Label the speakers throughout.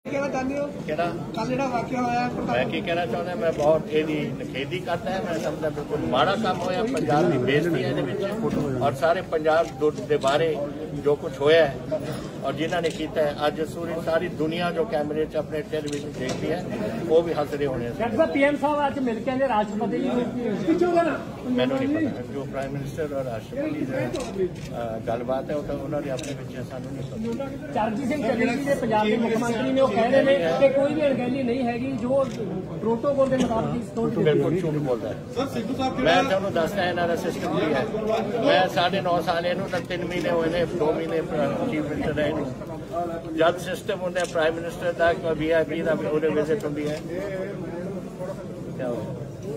Speaker 1: कहना चाहते हो कल जो वाकया होया
Speaker 2: मैं की कहना चाहता मैं बहुत निखेधी करता है। मैं समझदा बिल्कुल माड़ा काम होया, पंजाब की बेइज्जती है और सारे पंजाब के बारे जो कुछ होया है और जिन्होंने किया है अज सारी दुनिया जो कैमरे च अपने टेलीविजन देखती है वो भी हंस रहे होने।
Speaker 3: पीएम साहब आज मिल के राष्ट्रपति
Speaker 2: मैनू नहीं पता जो प्राइम मिनिस्टर और राष्ट्रपति गलबात है उन्होंने अपने पिछले सानू नहीं पता।
Speaker 3: चरणजीत सिंह चन्नी जी पंजाब के मुख्यमंत्री ने कह रहे हैं कि कोई भी अणगहली नहीं हैगी जो प्रोटोकॉल के मुताबिक
Speaker 2: बिल्कुल झूठ बोलता है। मैं तुहानू दसदा इन्हां दा सिस्टम की है। मैं 9.5 साल इनू 3 महीने हुए ने 2 महीने चीफ मिनिस्टर रहे। जब सिस्टम होंगे प्राइम मिनिस्टर का VIP का उन्हें विजिट होंगी है क्या हो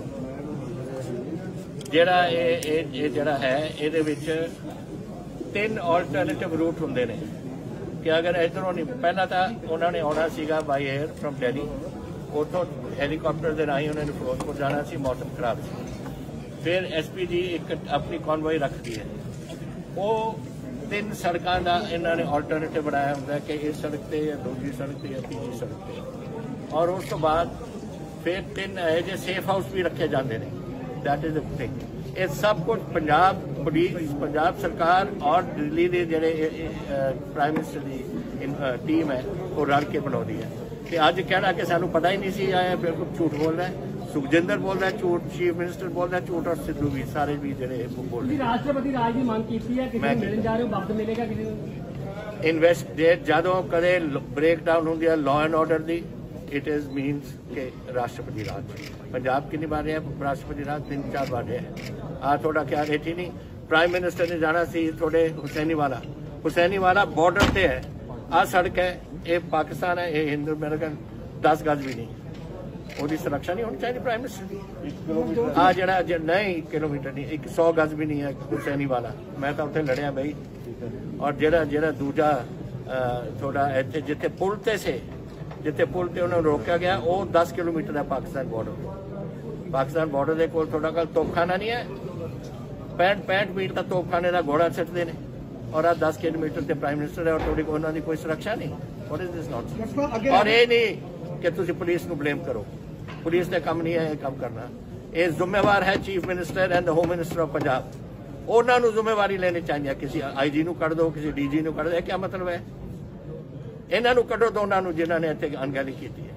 Speaker 2: जड़ा है ये 3 ऑल्टरनेटिव रूट होंगे ने कि अगर इधरों नहीं पहला तो उन्होंने आना सीगा बाई एयर फ्रॉम दिल्ली उतों हैलीकॉप्टर के राही उन्होंने फिरोजपुर जाना सी, मौसम खराब सी। फिर SPG एक अपनी कॉन्वॉय रखती है वो 3 सड़कों का इन्होंने ऑल्टरनेटिव बनाया होंगे कि इस सड़क पर या दूसरी सड़क पर या तीसरी सड़क पर और उस तो बाद फिर 3 जो सेफ हाउस भी रखे जाते हैं। That is the thing. ये सब कुछ पंजाब पुलिस पंजाब सरकार और दिल्ली के जोड़े प्राइम मिनिस्टर की टीम है वो रल के बनाती है। कि अज कहना कि सानू पता ही नहीं सी आया बिल्कुल झूठ बोल रहा है। सुखजिंदर बोल रहा है झूठ, चीफ मिनिस्टर बोल रहा है झूठ और सिद्धू भी सारे भी जोड़े बोल रहे हैं।
Speaker 3: राष्ट्रपति राज की मांग की है किसी मिलने जा रहे हो वक्त मिलेगा किसी
Speaker 2: इन्वेस्टिगेट जदों कदे ब्रेक डाउन होंदी है लॉ एंड ऑर्डर दी इट इज मीनस के राष्ट्रपति राज पंजाब की नहीं बन रहे हैं। राष्ट्रपति राज 3-4 बार है आ थोड़ा क्या रेटी नहीं। प्राइम मिनिस्टर ने जाना सी थोड़े हुसैनी वाला बॉर्डर से है। आ सड़क है ये पाकिस्तान है ये हिंदू मेरे ख्याल 10 गज भी नहीं वो सुरक्षा नहीं होनी चाहिए प्राइम मिनिस्टर आ जरा नहीं किलोमीटर नहीं 100 गज भी नहीं है हुसैनी वाला। मैं तो उत्थे लड़िया बई और जरा दूजा थोड़ा इतने जिथे पुल ते से जिथे पुल ते उन्होंने रोकया गया वो 10 किलोमीटर है पाकिस्तान बॉर्डर के कोल थोड़ा कल तोपखाना नहीं है 65 मीटर का तोपखाने का घोड़ा सिटते हैं और आ 10 किलोमीटर से प्राइम मिनिस्टर है और थोड़ी उन्होंने कोई सुरक्षा नहीं। What is this nonsense. और ये नहीं कि तुम पुलिस को ब्लेम करो, पुलिस का काम नहीं है ये काम करना। ये जिम्मेवार है chief minister and the home minister of Punjab. उन्होंने जिम्मेवारी लेनी चाहिए। किसी IG को कढ़ दो किसी DG को कढ़ दो क्या मतलब है। इन्हों कढ़ो तो उन्होंने जिन्होंने इतने अनगहली की है।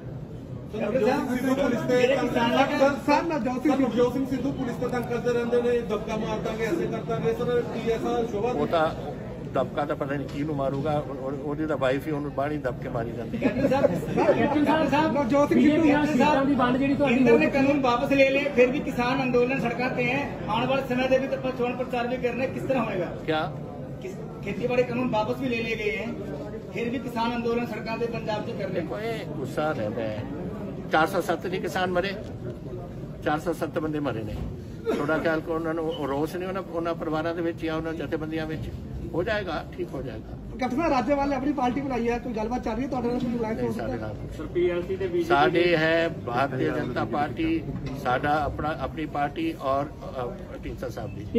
Speaker 2: दबका तो पता नहीं की मारूगा तो वाइफ ही उन्होंने बाणी दबके मारी जाती है।
Speaker 1: कानून वापस ले ले फिर भी किसान आंदोलन सड़कों पे हैं। आने वाले समय में भी चुनाव प्रचार भी करना किस तरह होगा
Speaker 2: क्या
Speaker 1: खेती बाड़ी कानून वापस भी ले लिए हैं फिर भी किसान आंदोलन सड़कों पे पंजाब से करने
Speaker 2: को गुस्सा रहता है। 407 नहीं किसान मरे 407 बंदे मरे ने थोड़ा ख्याल को उन्होंने रोस नहीं उन्होंने परिवारों के या उन्होंने जथेबंदियों हो जाएगा ठीक हो जाएगा।
Speaker 1: कैप्टन राज्यपाल ने अपनी पार्टी बनाई है कोई गलबात चल रही है
Speaker 2: साडे है भारतीय जनता पार्टी साडा अपनी पार्टी और टीचर साहब की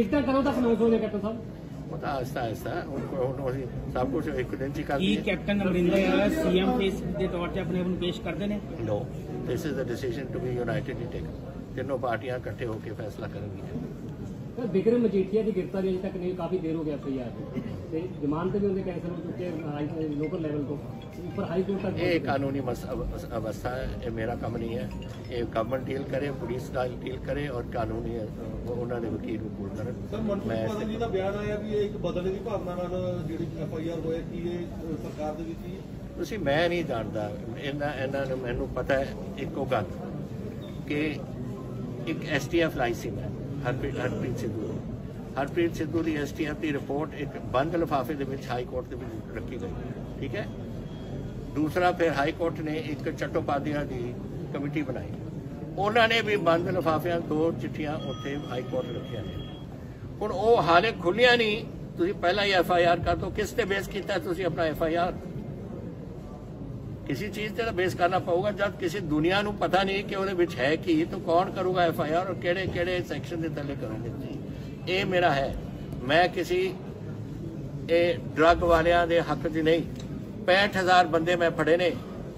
Speaker 2: आहिस्ता आहिस्ता सब कुछ एक दिन
Speaker 3: कैप्टन अमरिंदर CM के तौर पर अपने पेश करते हैं।
Speaker 2: No this is the decision to be unitedly taken. तीनों पार्टियां इकट्ठे होकर फैसला करेंगी।
Speaker 3: बिक्रम मजीठिया की गिरफ्तारी अभी तक नहीं काफी देर हो गया FIR जमानत भी उनके कैंसिल हो चुके हैं लोकल लेवल को ऊपर हाई कोर्ट तक।
Speaker 2: ये कानूनी अवस्था है ये मेरा काम नहीं है। ये गवर्नमेंट डील करे पुलिस डील करे और कानूनी उन्होंने वकील को पूर्ण करन। मैं बयान आया भी एक बदलने की भावना नाल ਜਿਹੜੀ FIR ਹੋਇਆ कि ये सरकार ਦੇ ਵਿੱਚ ਤੁਸੀਂ मैं नहीं जानता इन्होंने मैनू पता है एको गल कि एक STF लाइसेंस है हरप्रीत सिद्धू की STF की रिपोर्ट एक बंद लिफाफे के हाई कोर्ट के रखी गई ठीक है। दूसरा फिर हाई कोर्ट ने एक चट्टोपाध्याय की कमेटी बनाई उन्होंने भी बंद लिफाफिया 2 चिट्ठियां उत्थे हाई कोर्ट रखिया ने हुण वो हाले खुलिया नहीं। तुसीं पहला ही FIR कर दो किस ते बेस किया तुसीं अपना FIR किसी चीज से बेस करना पड़ेगा जब किसी दुनिया को पता नहीं कि वो है कि तो कौन करूगा FIR और केड़े सैक्शन के तले करोगे। ये मेरा है मैं किसी ड्रग वालियां दे हक च नहीं 65,000 बंदे मैं फड़े ने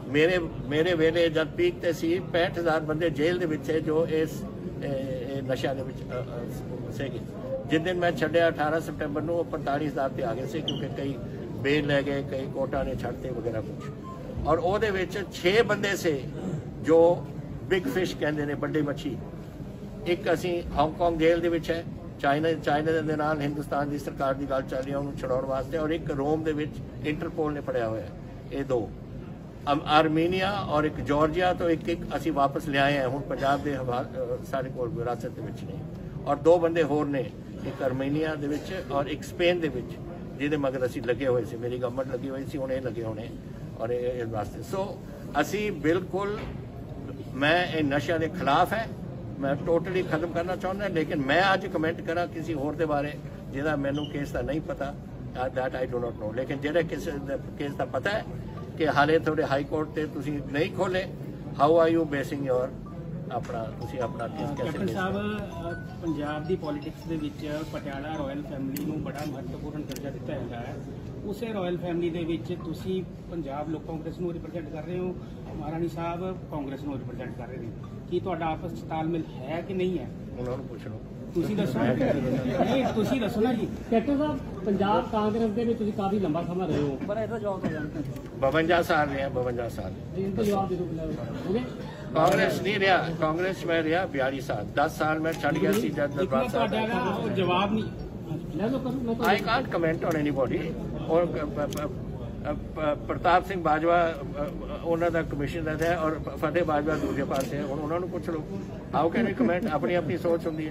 Speaker 2: ਮੇਰੇ ਵੇਲੇ ਜਦ ਪੀਕ ਤੇ ਸੀ 65,000 ਬੰਦੇ ਜੇਲ੍ਹ ਦੇ ਵਿੱਚ ਹੈ ਜੋ ਇਸ ਨਸ਼ਿਆਂ ਦੇ ਵਿੱਚ ਸੀਗੇ। ਜਿਸ ਦਿਨ ਮੈਂ ਛੱਡਿਆ 18 ਸਤੰਬਰ ਨੂੰ 45,000 ਤੇ ਆ ਗਏ ਸੀ, ਕਿਉਂਕਿ ਕਈ ਬੇਲ ਲੈ ਗਏ, ਕਈ ਕੋਰਟਾਂ ਨੇ ਛੱਡਤੇ ਵਗੈਰਾ ਕੁਝ। ਔਰ ਉਹਦੇ ਵਿੱਚ 6 ਬੰਦੇ ਸੇ ਜੋ ਬਿਗ ਫਿਸ਼ ਕਹਿੰਦੇ ਨੇ, ਵੱਡੀ ਮੱਛੀ। ਇੱਕ ਅਸੀਂ ਹਾਂਗਕਾਂਗ ਜੇਲ੍ਹ ਦੇ ਵਿੱਚ ਹੈ, ਚਾਈਨਾ ਦੇ ਨਾਲ ਹਿੰਦੁਸਤਾਨ ਦੀ ਸਰਕਾਰ ਦੀ ਗੱਲ ਚੱਲ ਰਹੀ ਹੈ ਉਹਨੂੰ ਛੁਡਾਉਣ ਵਾਸਤੇ, ਔਰ ਇੱਕ ਰੋਮ ਦੇ ਵਿੱਚ ਇੰਟਰਪੋਲ ਨੇ ਫੜਿਆ ਹੋਇਆ। ਇਹ 2 ਆਰਮੀਨੀਆ ਔਰ ਇੱਕ ਜਾਰਜੀਆ ਤੋਂ ਇੱਕ ਅਸੀਂ ਵਾਪਸ ਲਿਆਏ ਹਾਂ। ਹੁਣ ਪੰਜਾਬ ਦੇ ਸਾਡੇ ਕੋਲ ਵਿਰਾਸਤ ਦੇ ਵਿੱਚ ਨੇ। ਔਰ 2 ਬੰਦੇ ਹੋਰ ਨੇ, ਇੱਕ ਆਰਮੀਨੀਆ ਦੇ ਵਿੱਚ ਔਰ ਇੱਕ ਸਪੇਨ ਦੇ ਵਿੱਚ, ਜਿਹਦੇ ਮਗਰ ਅਸੀਂ ਲੱਗੇ ਹੋਏ ਸੀ। ਮੇਰੀ ਗਵਰਨਮੈਂਟ ਲੱਗੀ ਹੋਈ ਸੀ, ਹੁਣ ਇਹ ਲੱਗੇ ਹੋਣੇ ਔਰ ਇਹ ਵਾਸਤੇ। ਸੋ ਅਸੀਂ ਬਿਲਕੁਲ, ਮੈਂ ਇਹ ਨਸ਼ਿਆਂ ਦੇ ਖਿਲਾਫ ਹੈ, ਮੈਂ ਟੋਟਲੀ ਖਤਮ ਕਰਨਾ ਚਾਹੁੰਦਾ। ਲੇਕਿਨ ਮੈਂ ਅੱਜ ਕਮੈਂਟ ਕਰਾਂ ਕਿਸੇ ਹੋਰ ਦੇ ਬਾਰੇ ਜਿਹਦਾ ਮੈਨੂੰ ਕੇਸ ਦਾ ਨਹੀਂ ਪਤਾ, ਦੈਟ ਆਈ ਡੂ ਨਾਟ ਨੋ। ਲੇਕਿਨ ਜਿਹੜਾ ਕਿਸੇ ਕੇਸ ਦਾ ਪਤਾ ਹੈ ਕਿ ਹਾਲੇ ਤੁਹਾਡੇ ਹਾਈ ਕੋਰਟ ਤੇ ਤੁਸੀਂ ਨਹੀਂ ਖੋਲੇ, how are you basing your ਤੁਸੀਂ ਆਪਣਾ ਕੇਸ ਕੈਸੇ?
Speaker 4: ਕੈਪਟਨ ਸਾਹਿਬ, ਪੰਜਾਬ ਦੀ ਪੋਲਿਟਿਕਸ ਦੇ ਵਿੱਚ ਪਟਿਆਲਾ ਰਾਇਲ ਫੈਮਿਲੀ ਨੂੰ ਬੜਾ ਮਹੱਤਵਪੂਰਨ ਦਰਜਾ ਦਿੱਤਾ ਜਾਂਦਾ ਹੈ। ਉਸੇ ਰਾਇਲ ਫੈਮਿਲੀ ਦੇ ਵਿੱਚ ਤੁਸੀਂ ਪੰਜਾਬ ਲੋਕ ਕਾਂਗਰਸ ਨੂੰ ਰਿਪਰੈਜ਼ੈਂਟ ਕਰ ਰਹੇ ਹੋ, ਮਹਾਰਾਣੀ ਸਾਹਿਬ ਕਾਂਗਰਸ ਨੂੰ ਰਿਪਰੈਜ਼ੈਂਟ ਕਰ ਰਹੇ ਨੇ। ਕੀ ਤੁਹਾਡਾ ਆਪਸ ਵਿੱਚ ਤਾਲਮੇਲ ਹੈ ਕਿ ਨਹੀਂ ਹੈ?
Speaker 2: ਉਹਨਾਂ ਨੂੰ ਪੁੱਛ ਲਓ,
Speaker 4: ਤੁਸੀਂ ਦੱਸੋ। ਨਹੀਂ, ਤੁਸੀਂ ਦੱਸੋ ਨਾ ਜੀ।
Speaker 3: ਕੈਪਟਨ ਸਾਹਿਬ, ਪੰਜਾਬ ਕਾਂਗਰਸ ਦੇ ਵਿੱਚ ਤੁਸੀਂ ਕਾਫੀ ਲੰਬਾ ਸਮਾਂ ਰਹੇ ਹੋ, ਪਰ ਇਹਦਾ ਜਵਾਬ ਤਾਂ ਜਾਣਦੇ
Speaker 2: 52 ਸਾਲ ਰਹੇ 52 ਸਾਲ।
Speaker 3: ਇਨਕਾ ਜਵਾਬ ਦੇ ਦਿਓ ਹੋਗੇ।
Speaker 2: कांग्रेस नहीं रहा, कांग्रेस में रहा 42 साल। 10 साल में छड़ गया सी जब दरबार साहब।
Speaker 4: ਤੁਹਾਡਾ ਜਵਾਬ ਨਹੀਂ।
Speaker 2: I can't comment on anybody. और प्रताप सिंह बाजवा ਉਹਨਾਂ ਦਾ ਕਮਿਸ਼ਨਰ ਹੈ ਔਰ ਫਤਿਹ ਬਾਜਵਾ ਦੂਜੇ ਪਾਸੇ, ਹੁਣ ਉਹਨਾਂ ਨੂੰ ਪੁੱਛ ਲਓ। How can you comment? ਆਪਣੀ ਆਪਣੀ ਸੋਚ ਹੁੰਦੀ ਹੈ।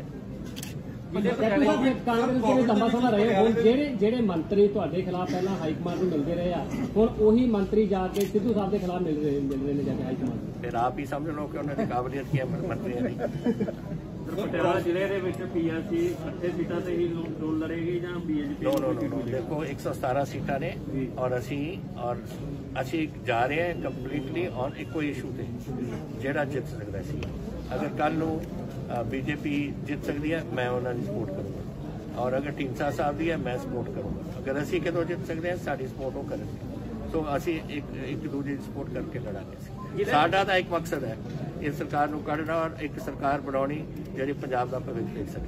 Speaker 3: ਕਾਂਗਰਸ ਦੇ ਵਿੱਚ ਲੰਬਾ ਸਮਾਂ ਰਹੇ, ਹੁਣ ਜਿਹੜੇ ਮੰਤਰੀ ਤੁਹਾਡੇ ਖਿਲਾਫ ਪਹਿਲਾਂ ਹਾਈ ਕਮਾਂਡ ਨੂੰ ਮਿਲਦੇ ਰਹੇ ਆ, ਹੁਣ ਉਹੀ ਮੰਤਰੀ ਜਾ ਕੇ ਸਿੱਧੂ ਸਾਹਿਬ ਦੇ ਖਿਲਾਫ ਮਿਲ ਰਹੇ ਨੇ ਜਾ ਕੇ ਹਾਈ ਕਮਾਂਡ।
Speaker 2: ਫਿਰ ਆਪ ਹੀ ਸਮਝ ਲਓ ਕਿ ਉਹਨਾਂ ਦੀ ਕਾਬਲੀਅਤ ਕੀ ਹੈ ਮੰਤਰੀਆਂ ਦੀ।
Speaker 5: ਪਟਿਆਲਾ ਜ਼ਿਲ੍ਹੇ ਦੇ ਵਿੱਚ ਪੀਐਸਸੀ 8 ਸੀਟਾਂ ਤੇ ਹੀ ਚੋਣ ਲੜੇਗੀ ਜਾਂ ਬੀਜੇਪੀ?
Speaker 2: ਨੋ ਦੇਖੋ 117 ਸੀਟਾਂ ਨੇ ਔਰ ਅਸੀਂ ਜਾ ਰਹੇ ਹਾਂ ਕੰਪਲੀਟਲੀ ਔਨ ਇੱਕੋ ਇਸ਼ੂ ਤੇ ਜਿਹੜਾ ਜਿੱਤ ਸਕਦਾ ਸੀ। ਅਗਰ ਕੱਲ ਨੂੰ बीजेपी जित सकती है, मैं उन्होंने सपोर्ट करूँगा। और अगर ढींडसा साहब भी है, मैं सपोर्ट करूँगा। अगर असी कदों जित सकते हैं, साड़ी सपोर्ट वो करेंगे। तो असी एक दूजे की सपोर्ट करके लड़ांगे। साडा दा एक मकसद है इस सरकार नूं कढ़ना और एक सरकार बनानी जिहड़ी पंजाब दा भविख देख सके।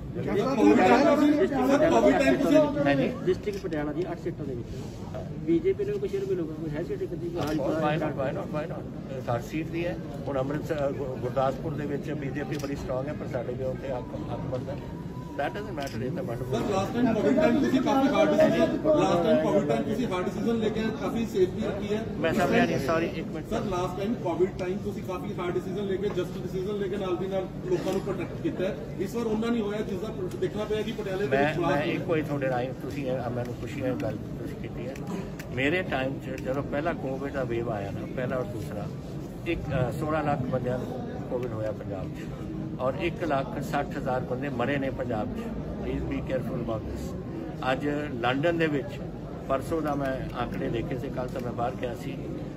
Speaker 5: डिस्ट्रिक्ट पटियाला दी 8 सीटां दे विच बीजेपी ਨੂੰ ਕੋਈ ਸ਼ੇਅਰ ਮਿਲੂਗਾ? ਕੋਈ ਹੈ ਸੀਟ ਕਦੀ?
Speaker 2: ਵਾਈ ਨਾਟ ਸਾਡੀ ਸੀਟ ਦੀ ਹੈ। ਹੁਣ ਅੰਮ੍ਰਿਤਸਰ ਗੁਰਦਾਸਪੁਰ ਦੇ ਵਿੱਚ ਬੀਜੇਪੀ ਬੜੀ ਸਟਰੋਂਗ ਹੈ, ਪਰ ਸਾਡੇ ਵੀ ਉੱਥੇ ਹੱਕ ਬਣਦਾ। That doesn't matter in the matter.
Speaker 6: Sir, last time COVID time ਤੁਸੀਂ ਕਾਫੀ ਹਾਰਡ ਡਿਸੀਜਨ ਤੁਸੀਂ ਹਾਰਡ ਡਿਸੀਜਨ ਲੈ ਕੇ ਕਾਫੀ ਸੇਫ ਵੀ ਰੱਖੀ ਹੈ।
Speaker 2: ਮੈਂ ਸਮਝਿਆ ਨਹੀਂ, ਸੌਰੀ ਇੱਕ minute.
Speaker 6: Sir, last time COVID time ਤੁਸੀਂ ਕਾਫੀ ਹਾਰਡ ਡਿਸੀਜਨ ਲੈ ਕੇ ਜਸਟ ਡਿਸੀਜਨ ਲੈ ਕੇ ਨਾਲ ਦੀ ਨਾਲ ਲੋਕਾਂ ਨੂੰ ਪ੍ਰੋਟੈਕਟ ਕੀਤਾ ਹੈ। ਇਸ ਵਾਰ ਉਹਨਾਂ ਨਹੀਂ ਹੋਇਆ ਜਿਸ ਦਾ ਦੇਖਣਾ ਪਿਆ ਕਿ ਪਟਿਆਲੇ ਦੇ ਵਿੱਚ
Speaker 2: ਮੈਂ ਇੱਕੋ ਹੀ ਤੁਹਾਡੇ ਰਾਹੀਂ ਤੁਸੀਂ ਮੈਨੂੰ ਖੁਸ਼ੀ ਹੈ ਗੱਲ ਤੁਸੀਂ ਕੀਤੀ ਹੈ। ਮੇਰੇ ਟਾਈਮ 'ਚ ਜਦੋਂ ਪਹਿਲਾ ਕੋਵਿਡ ਦਾ ਵੇਵ ਆਇਆ ਨਾ, ਪਹਿਲਾ ਔਰ ਦੂਸਰਾ, 16 ਲੱਖ ਬੰਦਿਆਂ ਨੂੰ ਕੋਵਿਡ ਹੋਇਆ ਪੰਜਾਬ 'ਚ और 1,60,000 ਬੰਦੇ ਮਰੇ ਨੇ ਪੰਜਾਬ 'ਚ। Please be careful about this. ਅੱਜ ਲੰਡਨ ਦੇ ਵਿੱਚ ਪਰਸੋਂ ਦਾ ਮੈਂ ਆંકੜੇ ਦੇਖੇ ਸੀ, ਕੱਲ ਤਾਂ ਮੈਂ ਬਾਹਰ ਗਿਆ ਸੀ,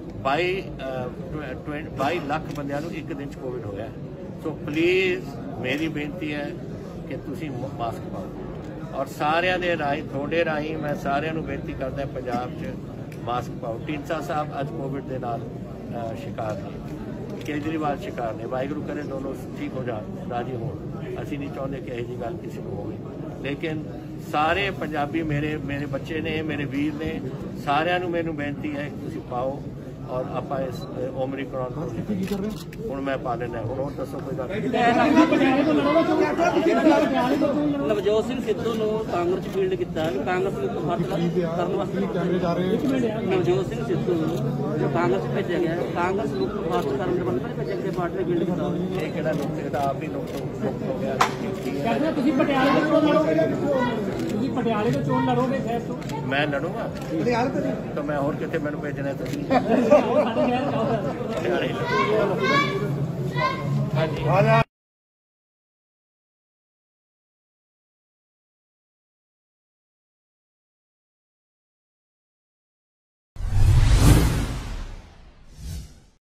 Speaker 2: 22 ਲੱਖ ਬੰਦਿਆਂ ਨੂੰ ਇੱਕ ਦਿਨ 'ਚ ਕੋਵਿਡ ਹੋਇਆ। ਸੋ ਪਲੀਜ਼ ਮੇਰੀ ਬੇਨਤੀ ਹੈ ਕਿ ਤੁਸੀਂ ਮਾਸਕ ਪਾਓ ਔਰ ਸਾਰਿਆਂ ਦੇ ਰਾਹੀਂ ਤੁਹਾਡੇ ਰਾਹੀਂ ਮੈਂ ਸਾਰਿਆਂ ਨੂੰ ਬੇਨਤੀ ਕਰਦਾ ਪੰਜਾਬ 'ਚ ਮਾਸਕ ਪਾਓ। ਢੀਂਡਸਾ ਸਾਹਿਬ ਅੱਜ ਕੋਵਿਡ ਦੇ ਨਾਲ ਸ਼ਿਕਾਰ ਨੇ, केजरीवाल शिकार ने। वाहिगुरु करे दोनों ठीक हो जाए, राजी हो। असी नहीं चाहते कि यही गल किसी को होवे, लेकिन सारे पंजाबी मेरे बच्चे ने, मेरे वीर ने, सारिਆਂ ਨੂੰ ਮੈਨੂੰ ਬੇਨਤੀ ਹੈ ਕਿ ਤੁਸੀਂ ਪਾਓ और ਆਪਾਂ ਇਸ ਓਮਿਕਰੋਨ ਤੋਂ ਹੁਣ ਮੈਂ ਪਾ ਲੈਣਾ। ਹੁਣ ਹੋਰ ਦੱਸੋ ਕੋਈ ਗੱਲ?
Speaker 5: ਨਵਜੋਤ ਸਿੰਘ ਸਿੱਧੂ ਨੂੰ ਕਾਂਗਰਸ ਫੀਲਡ ਕੀਤਾ, ਕਾਂਗਰਸ ਨੂੰ ਕਰਨ ਵਾਸਤੇ ਨਵਜੋਤ ਸਿੰਘ ਸਿੱਧੂ ਜੋ ਕਾਂਗਰਸ ਭੇਜਿਆ ਗਿਆ, ਕਾਂਗਰਸ ਨੂੰ ਫਾਸਟ ਕਰਨ ਦੇ ਬੰਦੇ ਭੇਜਿਆ ਗਿਆ ਪਾਰਟੀ ਫੀਲਡ ਕੀਤਾ।
Speaker 2: ਇਹ ਕਿਹੜਾ ਨੁਕਤੇ ਦਾ ਆਪ ਹੀ ਨੁਕਤਾ ਹੋ ਗਿਆ।
Speaker 3: ਕਹਿੰਦੇ ਤੁਸੀਂ ਪਟਿਆਲੇ ਤੋਂ ਚੋਣ ਲੜੋਗੇ, ਤੁਸੀਂ ਪਟਿਆਲੇ ਤੋਂ ਚੋਣ ਲੜੋਗੇ ਸ਼ਹਿਰ ਤੋਂ?
Speaker 2: ਮੈਂ ਲੜੂੰਗਾ ਤਾਂ ਮੈਂ ਹੋਰ ਕਿੱਥੇ ਮੈਨੂੰ ਭੇਜਣਾ ਤੁਸੀਂ?
Speaker 3: ਸਾਡੇ ਸ਼ਹਿਰ ਜਾਓ।
Speaker 2: ਹਾਂਜੀ।